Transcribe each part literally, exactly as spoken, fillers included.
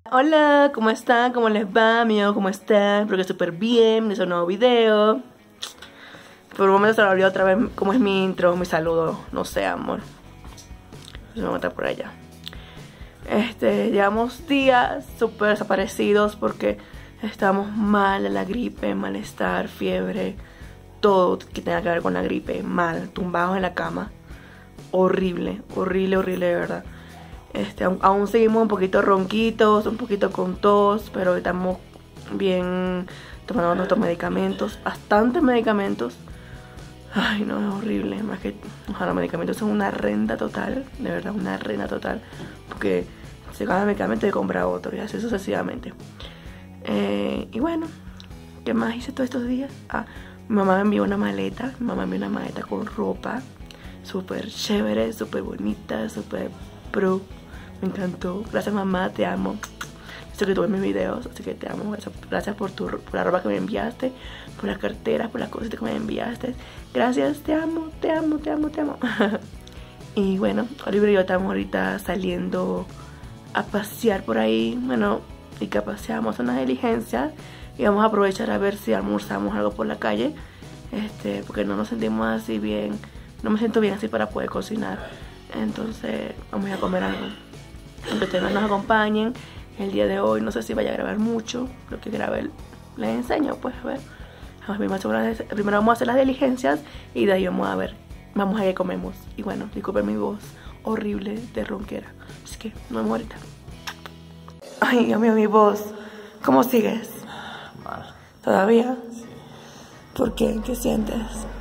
Hola, ¿cómo están? ¿Cómo les va? Mío, ¿cómo están? Espero que súper bien. Es un nuevo video. Por un momento se me olvidó otra vez cómo es mi intro, mi saludo. No sé, amor. Se me mata por allá. Este, llevamos días súper desaparecidos porque estamos mal de la gripe, malestar, fiebre, todo que tenga que ver con la gripe, mal, tumbados en la cama. Horrible, horrible, horrible, de verdad. Este, aún, aún seguimos un poquito ronquitos, un poquito con tos, pero estamos bien tomando nuestros medicamentos, bastantes medicamentos. Ay, no, es horrible. Más que o sea, los medicamentos son una renta total, de verdad, una renta total. Porque se gana el medicamento y compra otro, y así sucesivamente. Eh, y bueno, ¿qué más hice todos estos días? Ah, mi mamá me envió una maleta, mi mamá me envió una maleta con ropa súper chévere, súper bonita, súper pro. Me encantó. Gracias, mamá, te amo. Sé que tú ves mis videos, así que te amo. Gracias por, tu, por la ropa que me enviaste, por las carteras, por las cosas que me enviaste. Gracias, te amo, te amo, te amo, te amo. Y bueno, Oliver y yo estamos ahorita saliendo a pasear por ahí. Bueno, y que paseamos unas diligencias y vamos a aprovechar a ver si almorzamos algo por la calle. Este, porque no nos sentimos así bien. No me siento bien así para poder cocinar. Entonces vamos a comer algo. Aunque ustedes no nos acompañen el día de hoy, no sé si vaya a grabar mucho. Lo que grabe les enseño, pues a ver. Primero vamos a hacer las diligencias y de ahí vamos a ver, vamos a ver qué comemos. Y bueno, disculpen mi voz horrible de ronquera, así que nos vemos ahorita. Ay, Dios mío, mi voz. ¿Cómo sigues? Mal. ¿Todavía? Sí. ¿Por qué? ¿Qué sientes?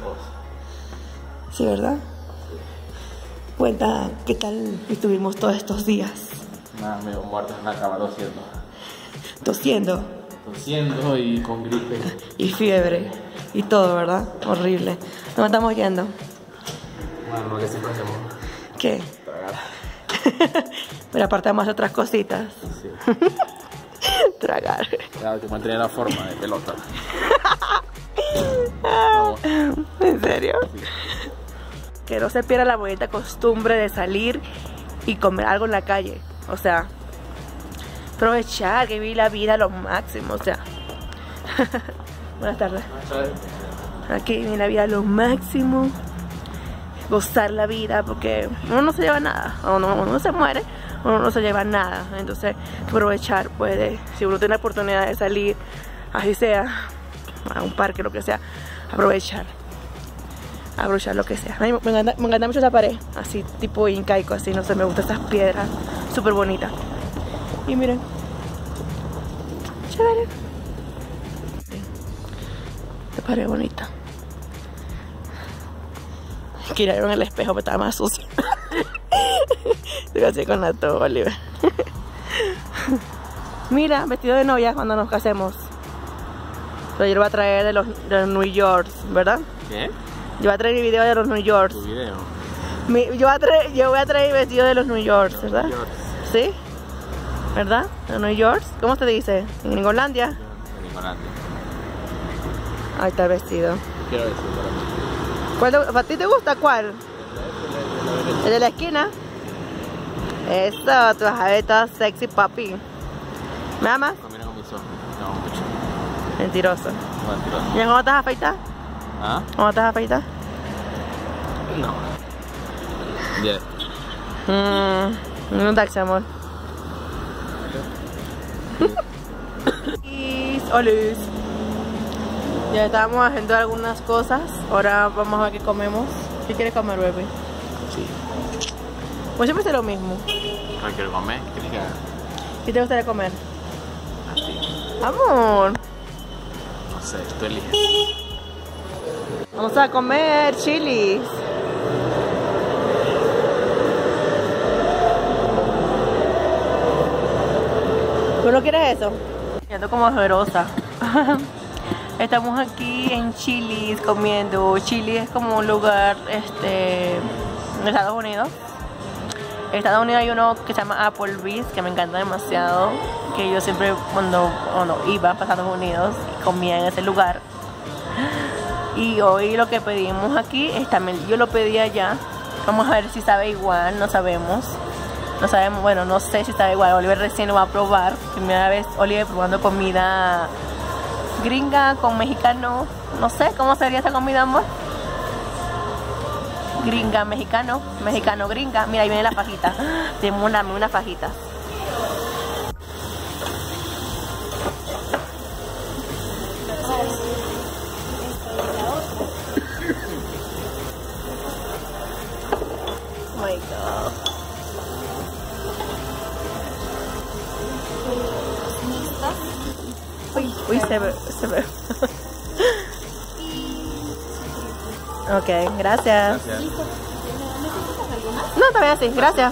Sí, ¿verdad? Cuenta, ¿qué tal estuvimos todos estos días? Nada, me muerto en la cama tosiendo. ¿Tosiendo? Tosiendo y con gripe. Y fiebre. Y todo, ¿verdad? Horrible. ¿Dónde estamos yendo? Bueno, lo que siempre hacemos. ¿Qué? Tragar. Pero aparte vamos a hacer otras cositas. Sí. Tragar. Claro, que mantenía la forma de pelota. ¿En serio? Sí. Que no se pierda la bonita costumbre de salir y comer algo en la calle. O sea, aprovechar, que vivir la vida a lo máximo. O sea, buenas tardes. Aquí vivir la vida a lo máximo. Gozar la vida, porque uno no se lleva nada. Uno, uno no se muere, uno no se lleva nada. Entonces, aprovechar, puede, si uno tiene la oportunidad de salir, así sea, a un parque, lo que sea, aprovechar. Abrochar lo que sea. Ay, me, encanta, me encanta mucho esa pared, así tipo incaico, así, no sé, me gustan estas piedras súper bonitas. Y miren, chévere. Esta pared bonita. Quería en el espejo, pero estaba más sucio. Estoy así con la todo, Oliver. Mira, vestido de novia cuando nos casemos. Pero yo lo voy a traer de los, de los New York, ¿verdad? ¿Qué? Yo voy a traer mi video de los New York. ¿Tu video? Mi, yo, voy a traer, yo voy a traer mi vestido de los New York, ¿verdad? New York. ¿Sí? ¿Verdad? ¿Los New York? ¿Cómo se dice? ¿En Gringolandia? En Gringolandia. Ahí está el vestido. Quiero decir para mí. ¿Cuál te, ¿A ti te gusta cuál? ¿El de la esquina? Eso, tú vas a ver toda sexy, papi. ¿Me amas? Combina con mis ojos. No, mucho. Mentiroso. Mentiroso. ¿Y cómo te vas a afeitar? ¿Ah? ¿Cómo te vas a afeitar? No. Diez. Mmm, un taxi, amor. Y Olis. Ya estábamos haciendo algunas cosas. Ahora vamos a ver qué comemos. ¿Qué quieres comer, baby? Sí. Pues siempre es lo mismo. ¿No quiero comer? ¿Qué tienes que hacer? ¿Qué te gustaría comer? Así. Amor. No sé, tú eliges. Vamos a comer chilis. ¿Tú no quieres eso? Siento como generosa. Estamos aquí en Chili's comiendo. Chili's es como un lugar este, en Estados Unidos. En Estados Unidos hay uno que se llama Applebee's, que me encanta demasiado. Que yo siempre cuando, cuando iba a Estados Unidos comía en ese lugar. Y hoy lo que pedimos aquí es también, yo lo pedí allá. Vamos a ver si sabe igual, no sabemos. No sabemos, bueno, no sé si sabe igual. Oliver recién lo va a probar. Primera vez Oliver probando comida gringa con mexicano. No sé cómo sería esa comida, amor. Gringa, mexicano, mexicano, gringa. Mira, ahí viene la fajita. Tenemos una, una fajita. Oh my God. Uy, uy, se ve, se ve. Ok, gracias. Gracias. No, todavía sí, gracias.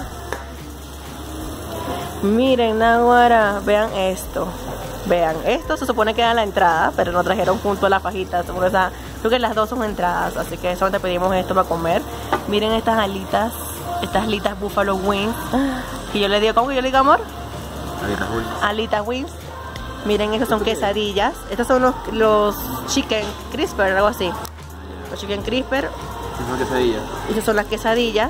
Miren, Naguara, vean esto. Vean, esto se supone que era la entrada, pero nos trajeron junto a la fajita. Creo que las dos son entradas, así que solamente pedimos esto para comer. Miren estas alitas, estas alitas Buffalo Wings. Que yo le digo, ¿cómo que yo le digo, amor? Alitas Wings. Alitas Wings. Miren, estas son quesadillas. Estos son los, los chicken crisper, algo así. Los chicken crisper. ¿Qué son quesadillas? Estas son las quesadillas.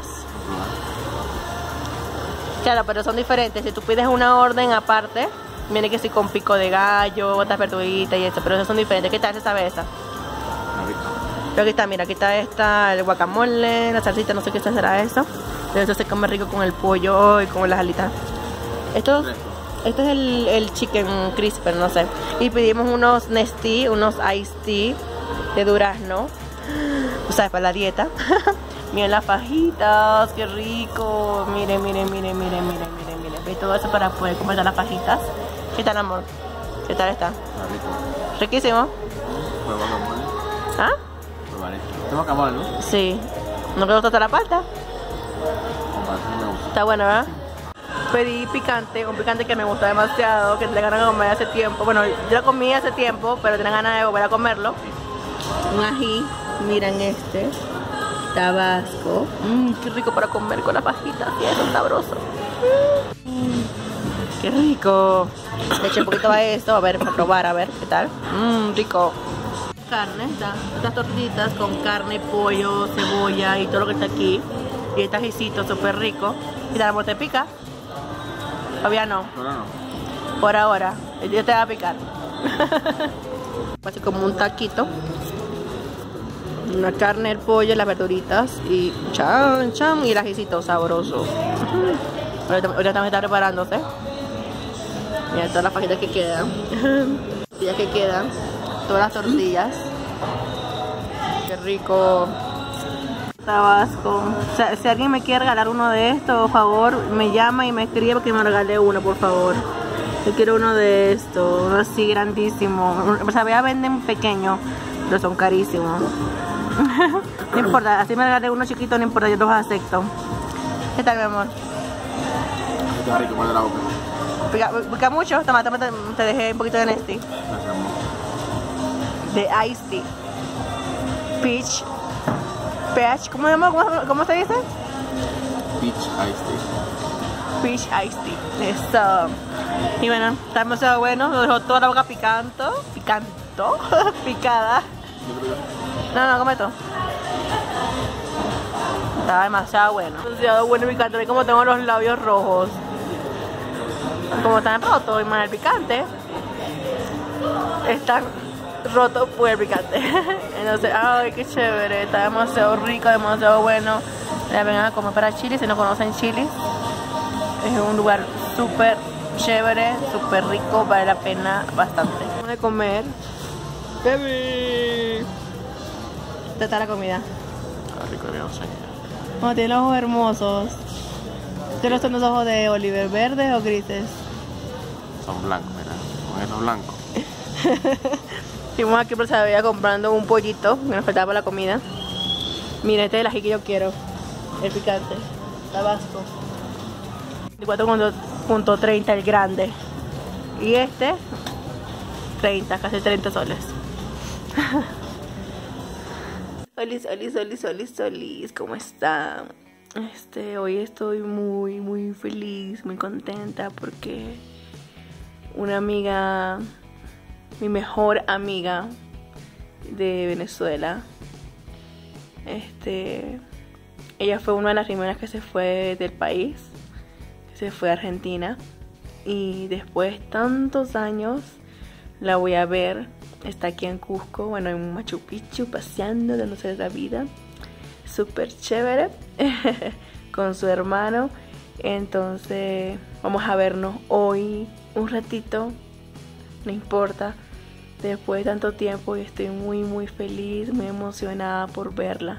Claro, pero son diferentes. Si tú pides una orden aparte, viene que sí con pico de gallo, otras verduritas y eso, pero esas son diferentes. ¿Qué tal se sabe esa? Pero aquí está, mira, aquí está esta, el guacamole, la salsita, no sé qué será eso. Pero eso se come rico con el pollo y con las alitas. Esto, esto es el, el chicken crisper, no sé. Y pedimos unos Nestea, unos iced tea de durazno. O sea, para la dieta. Miren las fajitas, qué rico. Miren, miren, miren, miren, miren, miren, miren. Ve todo eso para poder comer las fajitas. ¿Qué tal, amor? ¿Qué tal está? Está rico. Riquísimo. ¿Prueba guacamole? ¿Ah? Probaré. ¿Este guacamole, no? Sí. ¿No te gusta la palta? Así me gusta. Está bueno, ¿verdad? Pedí picante, un picante que me gustó demasiado, que tenía ganas de comer hace tiempo. Bueno, yo lo comí hace tiempo, pero tenía ganas de volver a comerlo. Un ají, miren este. Tabasco. Mmm, qué rico para comer con las fajitas. Y eso es sabroso. Mm, qué rico. Le eché un poquito a esto, a ver, para probar, a ver qué tal. Mmm, rico. Carne, está, estas tortitas con carne, pollo, cebolla y todo lo que está aquí. Y este ajicito súper rico. ¿Y la amor te pica? Todavía no. Ahora no. Por ahora. Yo te va a picar. Así como un taquito. Una carne, el pollo, las verduritas y chan, chan, y el ajicito sabroso. Ahorita, ahorita también está preparándose. Mira todas las fajitas que quedan. Tortillas que quedan. Todas las tortillas. Qué rico. Tabasco. O sea, si alguien me quiere regalar uno de estos, por favor, me llama y me escribe que me regale uno, por favor. Yo quiero uno de estos, uno así grandísimo. O sea, vea, venden pequeños, pero son carísimos. No importa, así me regalé uno chiquito, no importa, yo los acepto. ¿Qué tal, mi amor? Está rico, muerde la boca. ¿Pica, pica mucho? Toma, toma, te, te dejé un poquito de Nestea. Gracias, amor. De Iced Tea. Peach. Peach, ¿cómo, ¿cómo, cómo se dice? Peach Iced Tea. Peach Iced Tea. Eso. Y bueno, está demasiado bueno. Lo dejó toda la boca picanto. Picanto. Picada. No, no, come esto. Está demasiado bueno. Demasiado bueno y picante. Ve como tengo los labios rojos. Como están rotos y más el picante. Están rotos por el picante. Entonces, ay, qué chévere. Está demasiado rico, demasiado bueno. Ya vengan a comer para Chile. Si no conocen Chile, es un lugar súper chévere, súper rico. Vale la pena bastante. Vamos a comer. Baby. Esta está la comida. Está rico, bien, sí. Oh, tiene los ojos hermosos. ¿Estos son los ojos de Oliver, verdes o grises? Son blancos, mira. Con esos blancos. Estuvimos aquí por Sabia comprando un pollito que nos faltaba para la comida. Mira, este es el ají que yo quiero. El picante. Tabasco. veinticuatro punto treinta el grande. Y este, treinta, casi treinta soles. Solis, solis, solis, solis, solis. ¿Cómo están? Este, hoy estoy muy, muy feliz, muy contenta porque una amiga, mi mejor amiga de Venezuela, este, ella fue una de las primeras que se fue del país, se fue a Argentina. Y después de tantos años la voy a ver. Está aquí en Cusco, bueno, en Machu Picchu, paseando, dándose la vida. Súper chévere. Con su hermano. Entonces vamos a vernos hoy un ratito. No importa. Después de tanto tiempo y estoy muy muy feliz, muy emocionada por verla.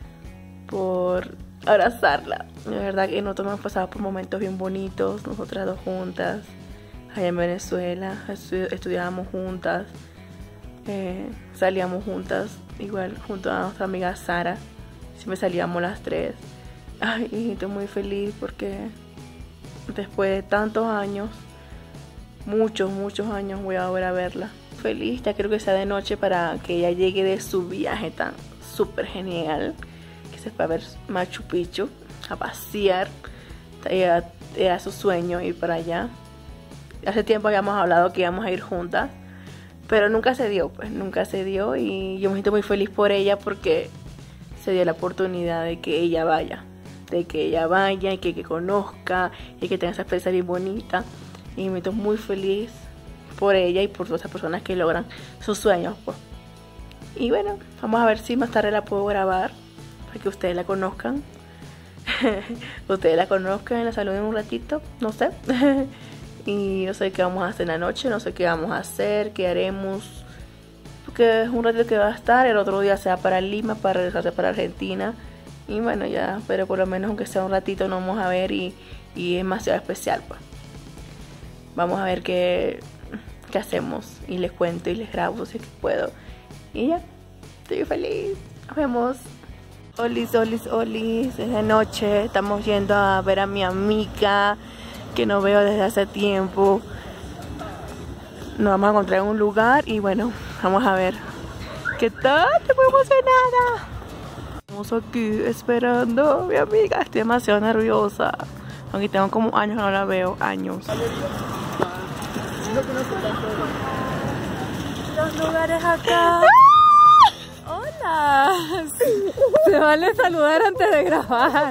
Por abrazarla. La verdad que nosotros hemos pasado por momentos bien bonitos, nosotras dos juntas, allá en Venezuela, estu estudiábamos juntas, eh, salíamos juntas, igual junto a nuestra amiga Sara, siempre salíamos las tres. Ay, y estoy muy feliz porque después de tantos años, muchos, muchos años voy a volver a verla. Feliz, ya creo que sea de noche para que ella llegue de su viaje tan súper genial. Para ver Machu Picchu, a pasear. Era, era su sueño ir para allá. Hace tiempo habíamos hablado que íbamos a ir juntas, pero nunca se dio, pues nunca se dio. Y yo me siento muy feliz por ella porque se dio la oportunidad de que ella vaya, de que ella vaya y que, que conozca y que tenga esa experiencia bien bonita. Y me siento muy feliz por ella y por todas esas personas que logran sus sueños, pues. Y bueno, vamos a ver si más tarde la puedo grabar que ustedes la conozcan. Ustedes la conozcan, la saluden un ratito, no sé. Y no sé qué vamos a hacer en la noche, no sé qué vamos a hacer, qué haremos, porque es un ratito que va a estar, el otro día se va para Lima para regresarse para Argentina. Y bueno, ya, pero por lo menos aunque sea un ratito nos vamos a ver y, y es demasiado especial, pues. Vamos a ver qué, qué hacemos y les cuento y les grabo si es que puedo. Y ya, estoy feliz. Nos vemos. Olis, olis, olis, es de noche, estamos yendo a ver a mi amiga que no veo desde hace tiempo. Nos vamos a encontrar en un lugar y bueno, vamos a ver qué tal. Estoy muy emocionada. Estamos aquí esperando a mi amiga, estoy demasiado nerviosa, aunque tengo como años que no la veo, años. Los lugares acá. Hola, se vale saludar antes de grabar.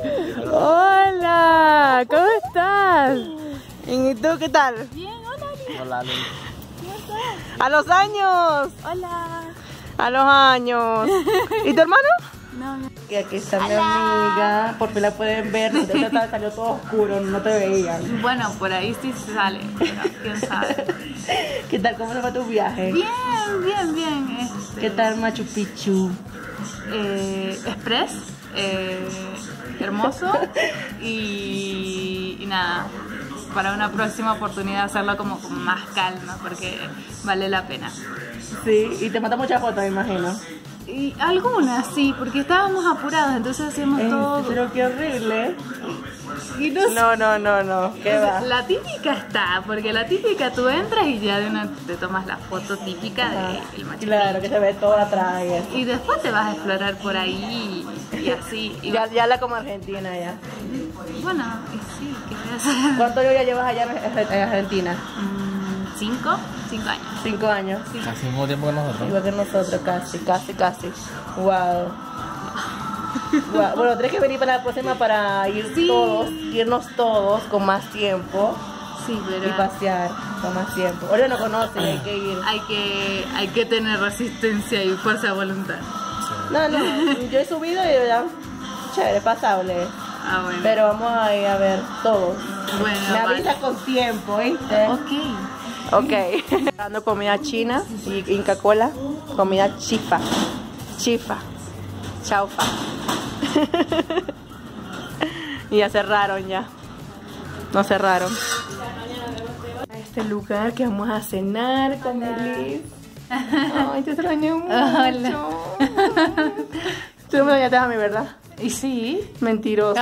Hola, ¿cómo estás? ¿Y tú qué tal? Bien, hola. Hola, Ali. ¿Cómo estás? ¡A los años! Hola. ¡A los años! ¿Y tu hermano? No, no. Que aquí está mi amiga, por fin la pueden ver, no salió todo oscuro, no te veían. Bueno, por ahí sí sale, pero quién sabe. ¿Qué tal? ¿Cómo se fue tu viaje? Bien, bien, bien. Este, ¿Qué tal Machu Picchu? Eh, express, eh, hermoso y, y nada, para una próxima oportunidad hacerlo como con más calma porque vale la pena. Sí, y te mata muchas fotos, me imagino. Y algunas, sí, porque estábamos apurados, entonces hacíamos Eh, todo. Pero qué horrible. Y no, No, no, no, no. ¿Qué va? La típica está, porque la típica tú entras y ya de una te tomas la foto típica del Machu Picchu. Claro, que se ve todo atrás y eso. Y después te vas a explorar por ahí y, y así. Y, Ya, ya la como Argentina ya. bueno, y sí, ¿qué voy a hacer? ¿Cuánto ya llevas allá en Argentina? Mm, ¿Cinco? Cinco años. Cinco años. Sí. Casi el mismo tiempo que nosotros. Igual que nosotros, casi, casi, casi. Wow. Wow. Bueno, tienes que venir para la próxima para ir Sí. todos, irnos todos con más tiempo Sí, pero y pasear con más tiempo. Ahora no conocen, hay que ir. hay que, hay que tener resistencia y fuerza de voluntad. No, no, yo he subido y ya, chévere, pasable. Ah, bueno. Pero vamos a ir a ver todos. Bueno, Me vale. avisas con tiempo, ¿viste? Ok. Ok. Dando comida china y Inca Cola, comida chifa. Chifa. Chaufa. Y ya cerraron ya. No cerraron. A este lugar que vamos a cenar con Liz. Ay, te extrañé mucho. Hola. Tú me extrañaste a mí, ¿verdad? ¿Y sí? Mentiroso.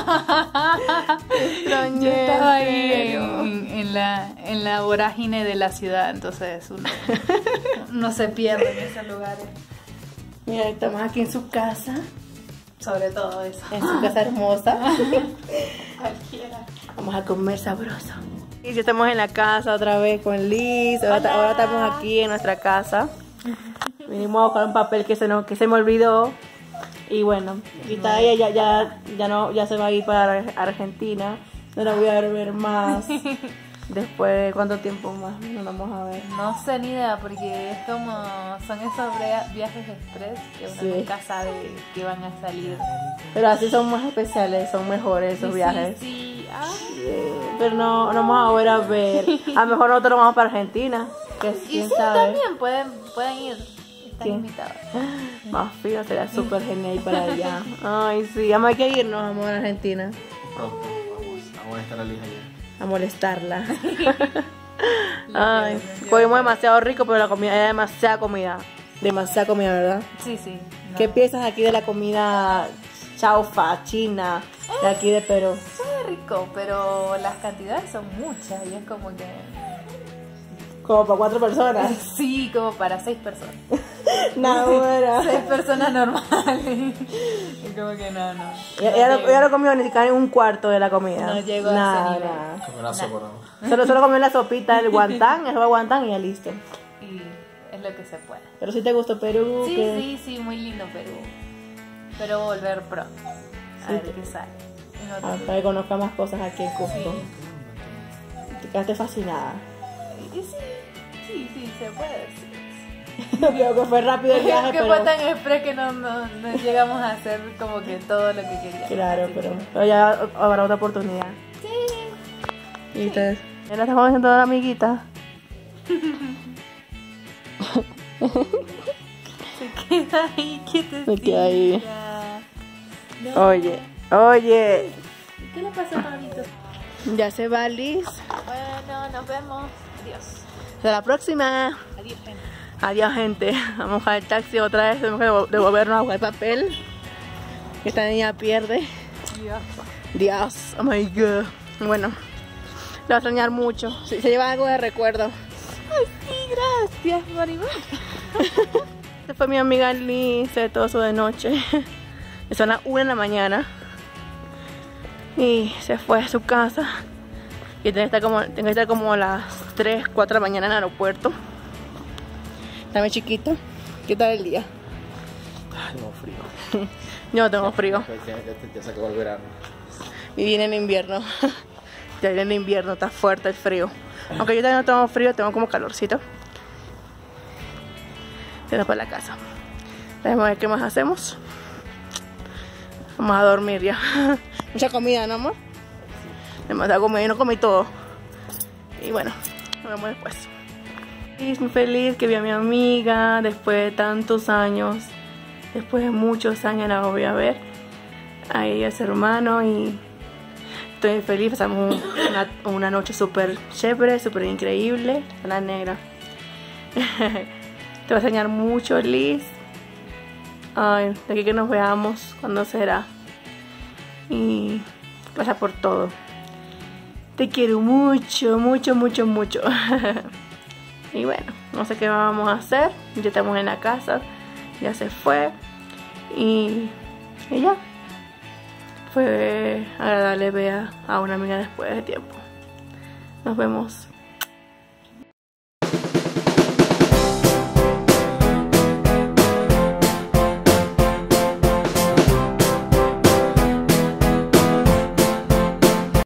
Yo Extrañé. estaba ahí en serio. en, en la, en la vorágine de la ciudad, entonces uno, uno se pierde en esos lugares. Mira, estamos aquí en su casa. Sobre todo eso. En su casa hermosa. Cualquiera. Vamos a comer sabroso. Y ya estamos en la casa otra vez con Liz. Ahora, ahora estamos aquí en nuestra casa. Vinimos a buscar un papel que se, nos, que se me olvidó. Y bueno, y está ella ya, ya, ya, no, ya se va a ir para Argentina. No la voy a ver más. Después de cuánto tiempo más nos vamos a ver. No sé ni idea, porque es como. Son esos via- viajes express que uno Sí. nunca sabe que van a salir. Pero así son más especiales, son mejores esos Sí, viajes. Sí, sí. Ay. Sí, pero no, no vamos a volver a ver. A lo mejor nosotros vamos para Argentina. Que Y quién sí, sabe. también pueden, pueden ir. Están ¿Quién? invitados. Más fino, sería súper genial ir para allá. Ay, sí, vamos hay que irnos, vamos a Argentina. Pronto, vamos, vamos a estar a Lija allá. A molestarla. Ay, comimos demasiado rico, pero la comida era demasiada comida. Demasiada comida, ¿verdad? Sí, sí. no. ¿Qué piensas aquí de la comida chaufa, china, de aquí de Perú? Sabe rico, pero las cantidades son muchas y es como que. Como para cuatro personas. Sí, como para seis personas. Nada, bueno. Seis personas normales. Y como que no, no. Ella, ella no, ella no comió ni siquiera un cuarto de la comida. No llegó a ese nada, nivel. nada. Comer la sopa, ¿no? Solo, solo comió la sopita, el guantán, el guantán y ya listo. Y es lo que se puede. Pero si te gustó Perú, Sí, que sí, sí, muy lindo Perú. Pero volver pronto. A Sí, ver te- qué sale. En otro ah, lugar. para que conozca más cosas aquí en Cusco. Sí. Te quedaste fascinada. Y sí, sí, sí, se puede decir. Creo que fue rápido el viaje, que pero... fue tan express que no, no, no llegamos a hacer como que todo lo que queríamos. Claro, Así pero, que- pero ya habrá otra oportunidad. Sí. Y ustedes, ya la estamos haciendo la amiguita. Se queda ahí, quietecita. Se queda ahí. No. Oye, oye, ¿Qué le pasó a Pablito? ya se va Liz. Bueno, nos vemos. Adiós. Hasta la próxima. Adiós, gente. Adiós, gente. Vamos al taxi otra vez. Tenemos que devol- devolvernos a buscar papel. Que esta niña pierde. Adiós. Dios, oh my god. Bueno, la voy a extrañar mucho. Se, se lleva algo de recuerdo. Ay, sí, gracias, Maribel. Esta fue mi amiga Liz, de todo eso de noche. Son las una de la mañana. Y se fue a su casa. Y tengo que estar como, tengo que estar como a las tres, cuatro de la mañana en el aeropuerto. Está muy chiquito. ¿Qué tal el día? Ay, tengo frío. Yo no tengo frío. Ya, ya, ya, ya se acabó el verano. Y viene el invierno. Ya viene el invierno, está fuerte el frío. Aunque yo también no tengo frío, tengo como calorcito. Se nos para la casa. Vamos a ver qué más hacemos. Vamos a dormir ya. Mucha comida, ¿no, amor? Demasiada comida, yo no comí todo. Y bueno, nos vemos después. Feliz, muy feliz que vi a mi amiga después de tantos años. Después de muchos años la volví a ver. A ella, a su hermano, y estoy feliz. Pasamos un- una, una noche súper chévere, súper increíble. La negra. Te va a enseñar mucho, Liz. Ay, de aquí que nos veamos, cuando será. Y gracias por todo. Te quiero mucho, mucho, mucho, mucho. Y bueno, no sé qué vamos a hacer. Ya estamos en la casa. Ya se fue. Y, y ya. Fue agradable ver a una amiga después de tiempo. Nos vemos.